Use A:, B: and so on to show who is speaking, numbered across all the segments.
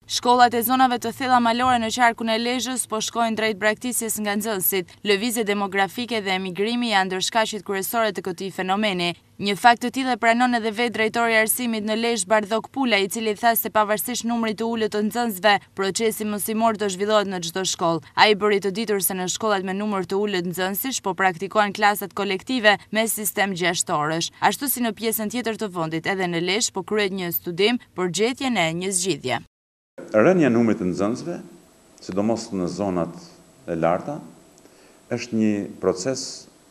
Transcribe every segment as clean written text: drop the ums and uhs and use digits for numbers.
A: Shkollat e zonave të thella malore në qarkun e Lezhës po shkojnë drejt braktisjes nga nxënësit. Lëvizje demografike dhe emigrimi janë ndër shkaqet kryesore të këtij fenomeni. Një fakt të tillë e pranon edhe vetë drejtori i arsimit në Lezhë Bardhok Pula, i cili tha se pavarësisht numrit të ulët të nxënësve, procesi mësimor do zhvillohet në çdo shkollë. Ai bëri të ditur se në shkollat me numër të ulët nxënësish po praktikohen klasat kolektive me sistem gjashtorësh. Ashtu si në pjesën tjetër të vendit, edhe në Lezhë po kryhet një studim për gjetjen e një zgjidhje.
B: Rënja e numrit të nxënësve, sidomos në zonat e larta, është një proces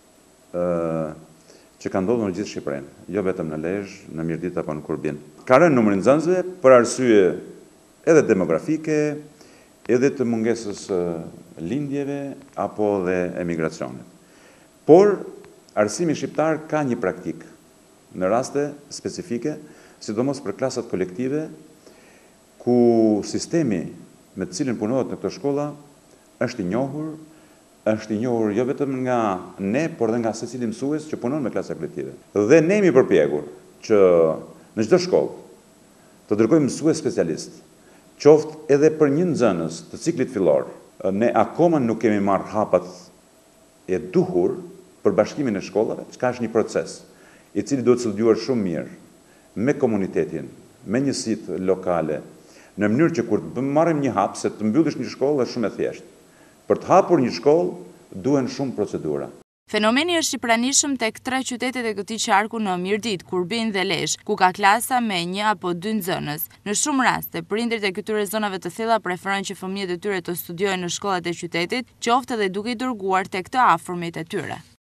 B: që ka ndodhur në gjithë Shqipërinë, jo vetëm në Lezhë, në Mirdit apo në Kurbin. Ka rënë numri i nxënësve për arsye edhe demografike, edhe të mungesës lindjeve apo dhe emigracionit. Por arsimi shqiptar ka një praktik në raste specifike, sidomos për klasat kolektive, ku sistemi me të cilin punohet në këto shkolla është i njohur jo vetëm nga ne, por dhe nga secili mësues që punon me klasa kolektive. Dhe ne jemi përpjekur që në çdo shkollë të dërgojmë mësues specialist, qoftë edhe për një nxënës të ciklit fillor. Ne akoma nuk kemi marrë hapat e duhur për bashkimin e shkollave, çka është një proces i cili duhet studiuar shumë mirë me komunitetin, me njësitë lokale, në mënyrë që kur të marrim një hap, se të mbyllësh një shkollë është shumë e thjeshtë. Për të hapur një shkollë, duhen shumë procedura.
A: Fenomeni është i pranishëm tek 3 qytetet e këtij qarku në Mirdit, Kurbin dhe Lezhë, ku ka klasa me 1 apo 2 nxënës. Në shumë raste, prindërit e këtyre zonave të thella preferojnë që fëmijët e tyre të studiojnë në shkollat e qytetit, qoftë edhe duke i dërguar tek të afërmit e tyre.